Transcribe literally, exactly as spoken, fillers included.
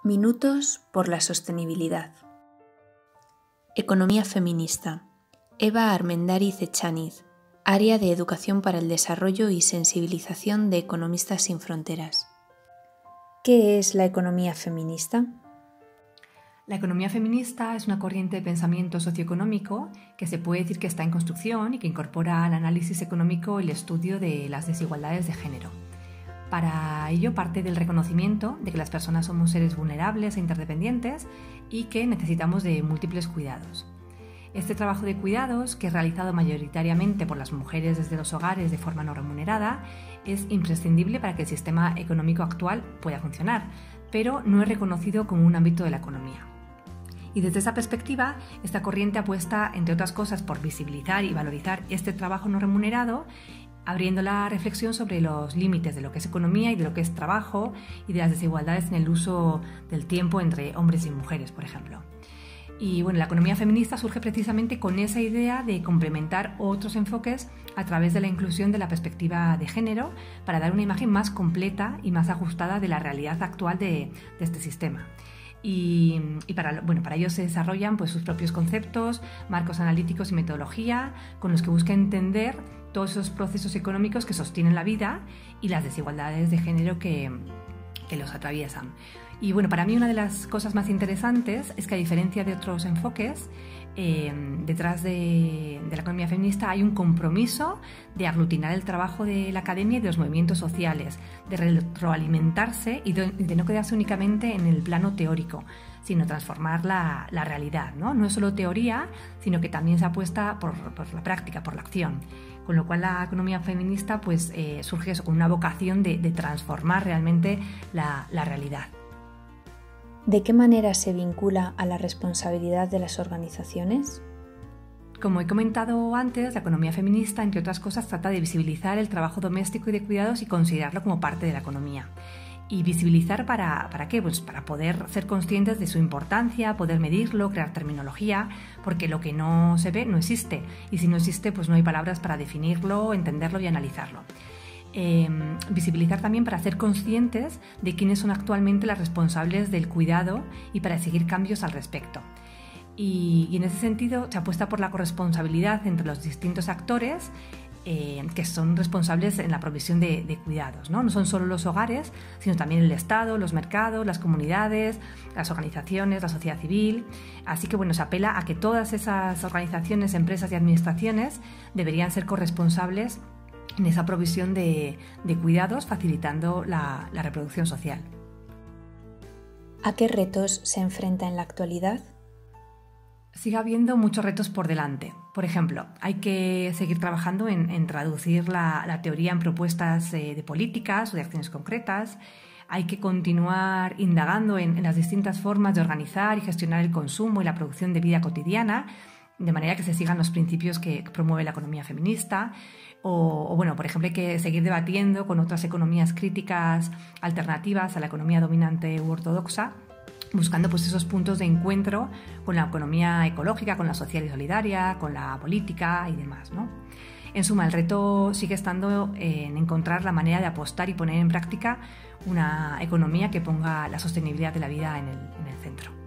Minutos por la sostenibilidad. Economía feminista. Eva Armendariz Echaniz, Área de Educación para el Desarrollo y Sensibilización de Economistas Sin Fronteras. ¿Qué es la economía feminista? La economía feminista es una corriente de pensamiento socioeconómico que se puede decir que está en construcción y que incorpora al análisis económico el estudio de las desigualdades de género. Para ello parte del reconocimiento de que las personas somos seres vulnerables e interdependientes y que necesitamos de múltiples cuidados. Este trabajo de cuidados, que es realizado mayoritariamente por las mujeres desde los hogares de forma no remunerada, es imprescindible para que el sistema económico actual pueda funcionar, pero no es reconocido como un ámbito de la economía. Y desde esa perspectiva, esta corriente apuesta, entre otras cosas, por visibilizar y valorizar este trabajo no remunerado, abriendo la reflexión sobre los límites de lo que es economía y de lo que es trabajo y de las desigualdades en el uso del tiempo entre hombres y mujeres, por ejemplo. Y bueno, la economía feminista surge precisamente con esa idea de complementar otros enfoques a través de la inclusión de la perspectiva de género para dar una imagen más completa y más ajustada de la realidad actual de, de este sistema. Y, y para, bueno, para ello se desarrollan pues, sus propios conceptos, marcos analíticos y metodología con los que busca entender todos esos procesos económicos que sostienen la vida y las desigualdades de género que, que los atraviesan. Y bueno, para mí una de las cosas más interesantes es que, a diferencia de otros enfoques, eh, detrás de, de la economía feminista hay un compromiso de aglutinar el trabajo de la academia y de los movimientos sociales, de retroalimentarse y de, de no quedarse únicamente en el plano teórico, sino transformar la, la realidad, ¿no? No es solo teoría, sino que también se apuesta por, por la práctica, por la acción. Con lo cual la economía feminista pues, eh, surge eso, con una vocación de, de transformar realmente la, la realidad. ¿De qué manera se vincula a la responsabilidad de las organizaciones? Como he comentado antes, la economía feminista, entre otras cosas, trata de visibilizar el trabajo doméstico y de cuidados y considerarlo como parte de la economía. ¿Y visibilizar para, para qué? Pues para poder ser conscientes de su importancia, poder medirlo, crear terminología, porque lo que no se ve no existe. Y si no existe, pues no hay palabras para definirlo, entenderlo y analizarlo. Eh, visibilizar también para ser conscientes de quiénes son actualmente las responsables del cuidado y para seguir cambios al respecto. Y, y en ese sentido se apuesta por la corresponsabilidad entre los distintos actores eh, que son responsables en la provisión de, de cuidados, ¿no? No son solo los hogares, sino también el Estado, los mercados, las comunidades, las organizaciones, la sociedad civil. Así que bueno, se apela a que todas esas organizaciones, empresas y administraciones deberían ser corresponsables en esa provisión de, de cuidados, facilitando la, la reproducción social. ¿A qué retos se enfrenta en la actualidad? Sigue habiendo muchos retos por delante. Por ejemplo, hay que seguir trabajando en, en traducir la, la teoría en propuestas eh, de políticas o de acciones concretas. Hay que continuar indagando en, en las distintas formas de organizar y gestionar el consumo y la producción de vida cotidiana, de manera que se sigan los principios que promueve la economía feminista. O, o bueno, por ejemplo, hay que seguir debatiendo con otras economías críticas alternativas a la economía dominante u ortodoxa, buscando pues esos puntos de encuentro con la economía ecológica, con la social y solidaria, con la política y demás, ¿no? En suma, el reto sigue estando en encontrar la manera de apostar y poner en práctica una economía que ponga la sostenibilidad de la vida en el, en el centro.